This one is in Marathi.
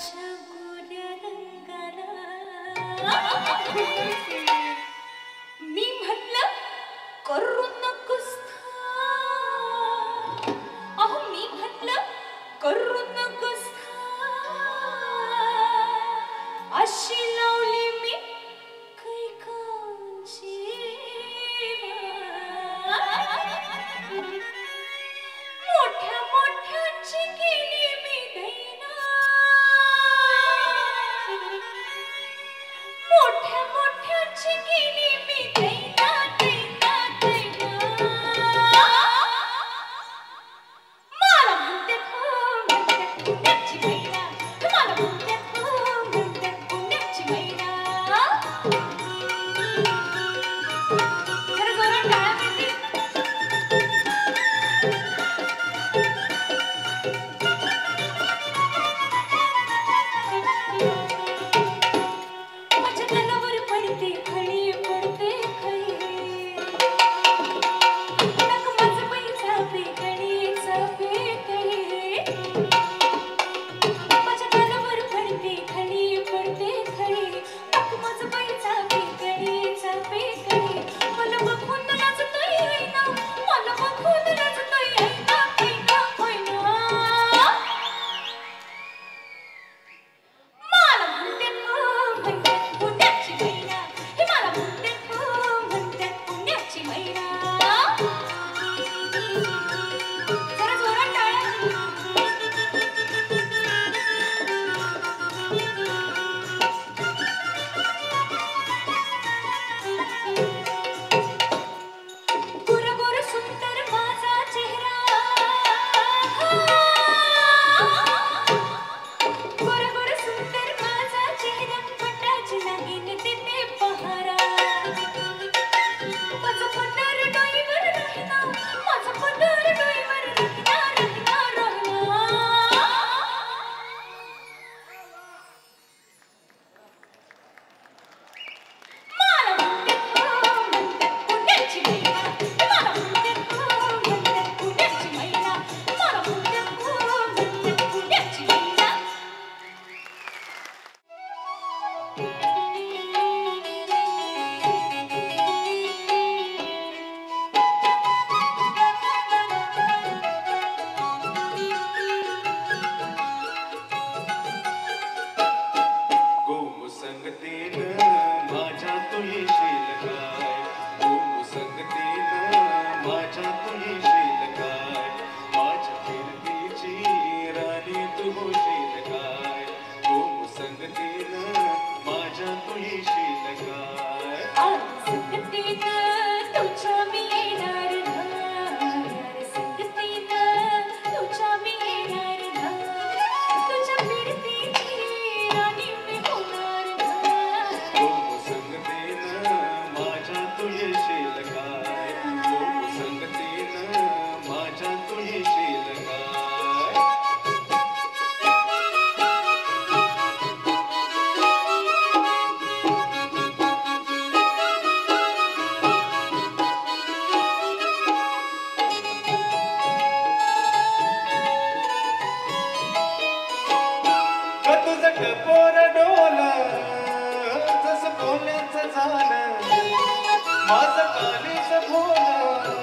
मी म्हणलं करू नकोस अहो मी म्हणलं करू नकोस अशी लावली मी कैकांची मोठ्या मोठ्यांची केली मी दैना मोठ्या मोठ्यांची केली मी दैना दैना दैना मला म्हणतात हो म्हणतात पुण्याची मैना मला म्हणतात हो म्हणतात पुण्याची मैना जरा जोरात टाळ्या वाजतील. माझ्या तनावर पडते खळी पडते खळी नक माझं बाई चापे खळी चापे खळी माझ्या तनावर पडते खळी पडते खळी नक माझं बाई चापे खळी चापे खळी मला बघून नाचतोय ऐना मला बघून नाचतोय ऐना ऐना ऐना मला म्हणतात हो म्हणतात पुण्याची मैना हे मला म्हणतात हो म्हणतात पुण्याची मैना जरा जोरात टाळ्या. गोर गोर सुंदर माझा चेहरा गोर गोर सुंदर माझा चेहरा पटाची लागीन देते पहारा माझं पदर डोईवर राहिना माझं पदर डोईवर राहिना राहिना राहिना मला म्हणतात हो म्हणतात पुण्याची मैना मला म्हणतात हो म्हणतात पुण्याची मैना मला म्हणतात हो म्हणतात पुण्याची मैना गोमुसंगतीनं माझ्या तू येशील काय गोमुसंगतीनं माझ्या तू येशील काय माझ्या फिरतीची राणी तू होशील काय गोमुसंगतीनं माझ्या तू येशील काय संगतीनं तुझ्या मी येणार घर संगतीनं तुझ्या मी येणार घर तुझ्या फिरतीची राणी मी होणार घर गोमुसंगतीनं माझ्या तू येशील काय गोमुसंगतीनं माझ्या तू येशील काय तुझं टपोर डोल जसं बोलण्याचं झालं माझं कालीच भोल